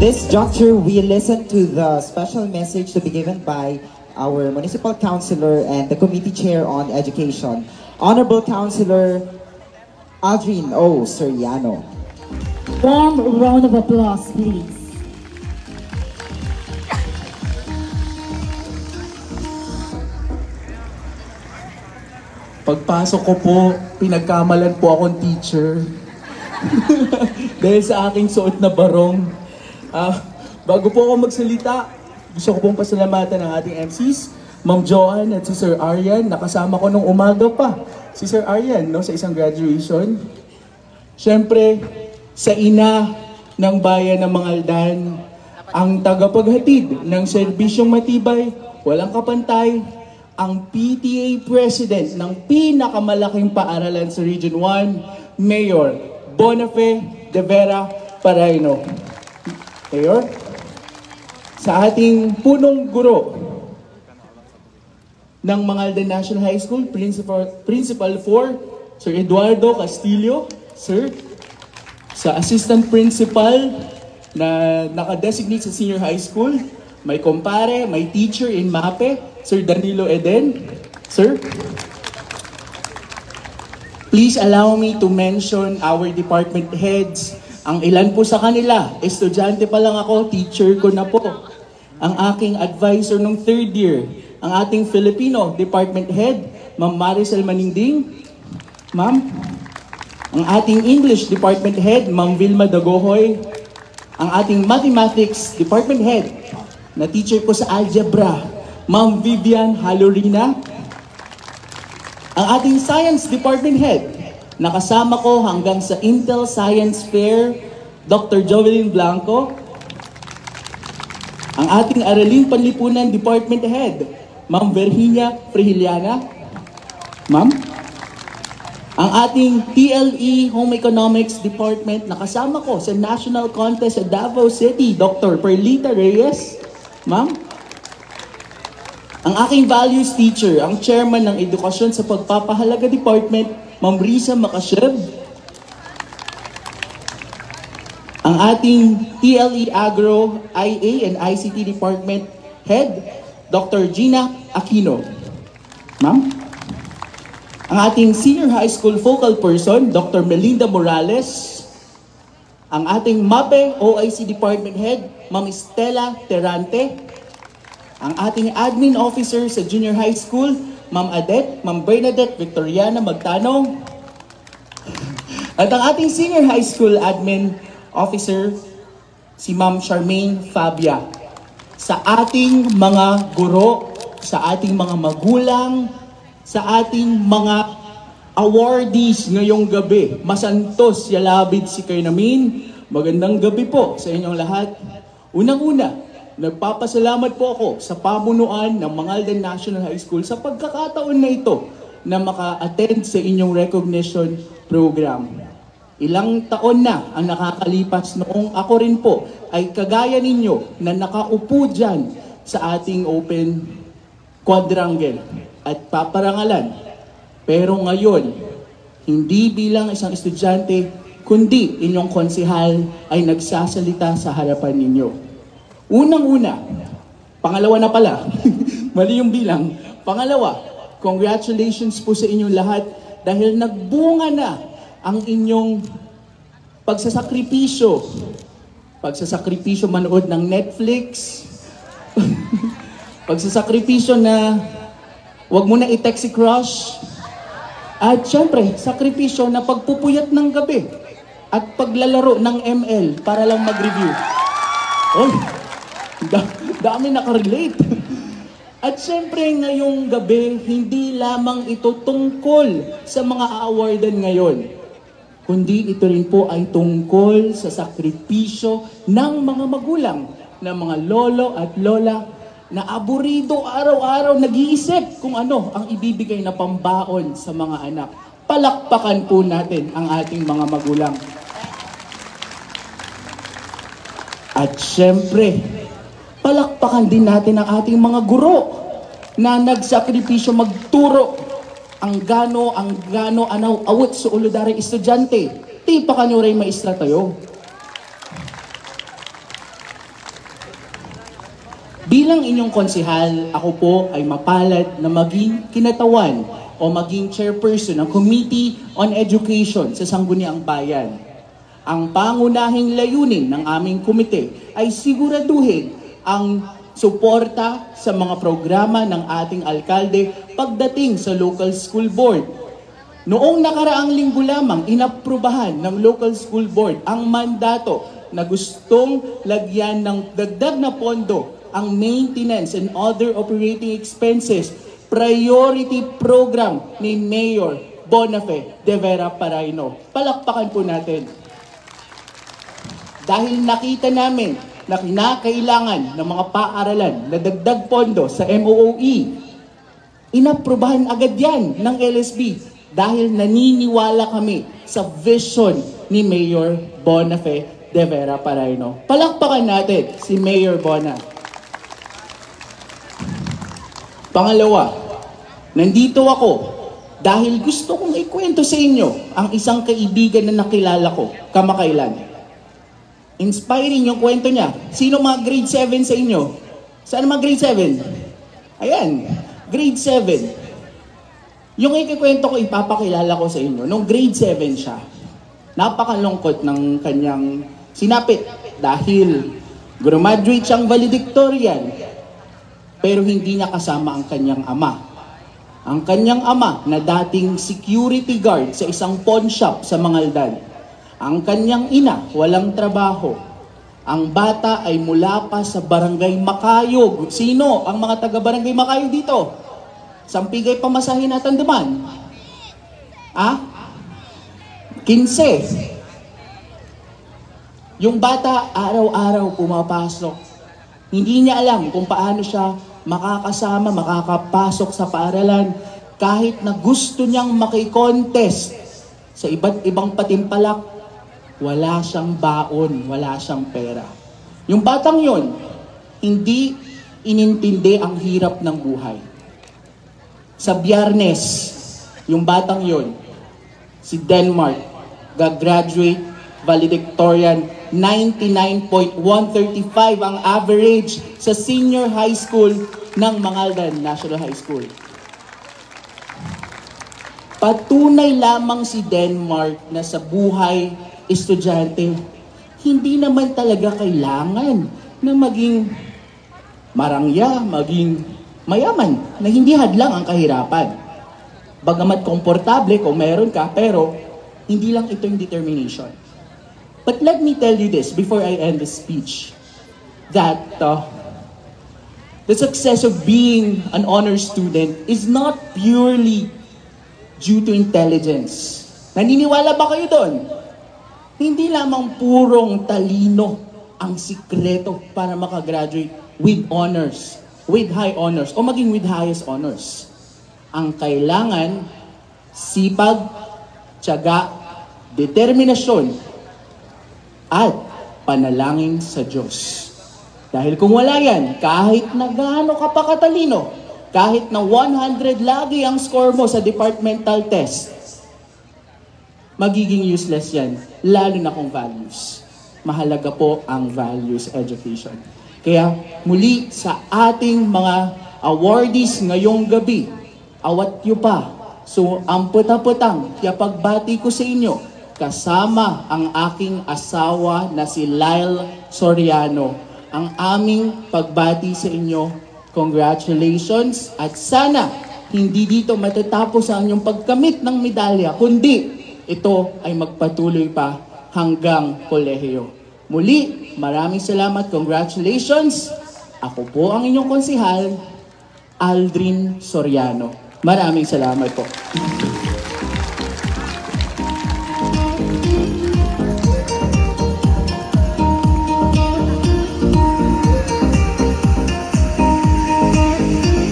this juncture, we listen to the special message to be given by our Municipal Councilor and the Committee Chair on Education, Honorable Councilor Aldrin O. Soriano. Warm round of applause, please. Pagpasok ko po, pinagkamalan po akong teacher. Dahil sa aking suot na barong. Bago po ako magsalita, gusto ko pong pasalamatan ang ating MCs, Ma'am Joanne at si Sir Aryan. Nakasama ko nung umaga pa. Si Sir Aryan, no, sa isang graduation. Siyempre, sa ina ng bayan ng Mangaldan, ang tagapaghatid ng serbisyong matibay, walang kapantay, ang PTA President ng pinakamalaking paaralan sa Region 1, Mayor Bonafe de Vera Paraino. Mayor, sa ating punong guro ng Mangaldan National High School, Principal 4, Sir Eduardo Castillo, Sir, sa Assistant Principal na nakadesignate sa Senior High School, may kumpare, may teacher in MAPE, Sir Danilo Eden. Sir, please allow me to mention our department heads. Ang ilan po sa kanila, estudyante pa lang ako, teacher ko na po. Ang aking advisor nung third year, ang ating Filipino department head, Ma'am Maricel Maningding. Ma'am, ang ating English department head, Ma'am Vilma Dagohoy. Ang ating mathematics department head, na teacher ko sa algebra, Ma'am Vivian Halorina. Ang ating Science Department Head, nakasama ko hanggang sa Intel Science Fair, Dr. Jovelyn Blanco. Ang ating Araling Panlipunan Department Head, Ma'am Virginia Frihiliana. Ma'am. Ang ating TLE Home Economics Department, nakasama ko sa National Contest sa Davao City, Dr. Perlita Reyes. Ma'am, ang aking values teacher, ang chairman ng edukasyon sa pagpapahalaga department, Ma'am Risa Makashev. Ang ating TLE Agro, IA and ICT Department Head, Dr. Gina Aquino. Ma'am, ang ating Senior High School Focal Person, Dr. Melinda Morales. Ang ating MAPE OIC Department Head, Ma'am Estela Terante. Ang ating Admin Officer sa Junior High School, Ma'am Adet, Ma'am Bernadette Victoriana Magtanong. At ang ating Senior High School Admin Officer, si Ma'am Charmaine Fabia. Sa ating mga guro, sa ating mga magulang, sa ating mga awardees ngayong gabi, Masantos Yalabid si Kainamin, magandang gabi po sa inyong lahat. Unang-una, nagpapasalamat po ako sa pamunuan ng Mangaldan National High School sa pagkakataon na ito na maka-attend sa inyong recognition program. Ilang taon na ang nakakalipas noong ako rin po ay kagaya ninyo na nakaupo dyan sa ating open quadrangle at paparangalan. Pero ngayon, hindi bilang isang estudyante, kundi inyong konsehal ay nagsasalita sa harapan ninyo. Unang-una, pangalawa na pala, mali yung bilang. Pangalawa, congratulations po sa inyong lahat dahil nagbunga na ang inyong pagsasakripisyo. Pagsasakripisyo manood ng Netflix. Pagsasakripisyo na wag mo na i-text si crush. At syempre, sakripisyo na pagpupuyat ng gabi at paglalaro ng ML para lang mag-review. Oy, dami nakarelate. At syempre, ngayong gabi, hindi lamang ito tungkol sa mga a-awardan ngayon, kundi ito rin po ay tungkol sa sakripisyo ng mga magulang, ng mga lolo at lola na aburido araw-araw nag-iisip kung ano ang ibibigay na pambaon sa mga anak. Palakpakan po natin ang ating mga magulang. At syempre, palakpakan din natin ang ating mga guro na nagsakripisyo magturo ang gano anaw awit sa ulo dari estudyante. Ti pa kanyo rin maestra tayo. Bilang inyong konsehal, ako po ay mapalad na maging kinatawan o maging chairperson ng Committee on Education sa Sangguniang Bayan. Ang pangunahing layunin ng aming komite ay siguraduhin ang suporta sa mga programa ng ating alkalde pagdating sa local school board. Noong nakaraang linggo lamang, inaprubahan ng local school board ang mandato na gustong lagyan ng dagdag na pondo ang maintenance and other operating expenses priority program ni Mayor Bonafe de Vera Paraino. Palakpakan po natin. Dahil nakita namin na kinakailangan ng mga paaralan na dagdag pondo sa MOOE, inaprubahan agad yan ng LSB dahil naniniwala kami sa vision ni Mayor Bonafe de Vera Paraino. Palakpakan natin si Mayor Bona. Pangalawa, nandito ako dahil gusto kong ikwento sa inyo ang isang kaibigan na nakilala ko kamakailan. Inspiring yung kwento niya. Sino mga grade 7 sa inyo? Saan mga grade 7? Ayan, grade 7. Yung ikikwento ko, ipapakilala ko sa inyo. Nung grade 7 siya, napakalungkot ng kanyang sinapit dahil graduate siyang valedictorian. Pero hindi niya kasama ang kanyang ama. Ang kanyang ama na dating security guard sa isang pawn shop sa Mangaldan. Ang kanyang ina, walang trabaho. Ang bata ay mula pa sa Barangay Makayog. Sino ang mga taga-Barangay Makayog dito? Sampigay pamasahin natin duman. 15. Yung bata, araw-araw pumapasok. Hindi niya alam kung paano siya makakasama, makakapasok sa paaralan kahit na gusto niyang makikontest sa iba't ibang patimpalak, wala siyang baon, wala siyang pera. Yung batang yon, hindi inintindi ang hirap ng buhay. Sa Biyernes, yung batang yon, si Denmark, gagraduate valedictorian, 99.135 ang average sa senior high school ng Mangaldan National High School. Patunay lamang si Denmark na sa buhay estudyante, hindi naman talaga kailangan na maging marangya, maging mayaman, na hindi hadlang ang kahirapan. Bagamat komportable kung meron ka, pero hindi lang ito yung determination. But let me tell you this before I end the speech, that the success of being an honor student is not purely due to intelligence. Naniniwala ba kayo doon? Hindi lamang purong talino ang sikreto para makagraduate with honors, with high honors, o maging with highest honors. Ang kailangan, sipag, tiyaga, determinasyon, at panalangin sa Diyos. Dahil kung wala yan, kahit na gaano ka pa katalino, kahit na 100 lagi ang score mo sa departmental test, magiging useless yan, lalo na kung values. Mahalaga po ang values education. Kaya muli sa ating mga awardees ngayong gabi, awat yu pa. So ang puta-putang, kaya pagbati ko sa inyo, kasama ang aking asawa na si Lyle Soriano. Ang aming pagbati sa inyo, congratulations, at sana hindi dito matatapos ang inyong pagkamit ng medalya, kundi ito ay magpatuloy pa hanggang kolehiyo. Muli, maraming salamat, congratulations. Ako po ang inyong konsehal, Aldrin Soriano. Maraming salamat po.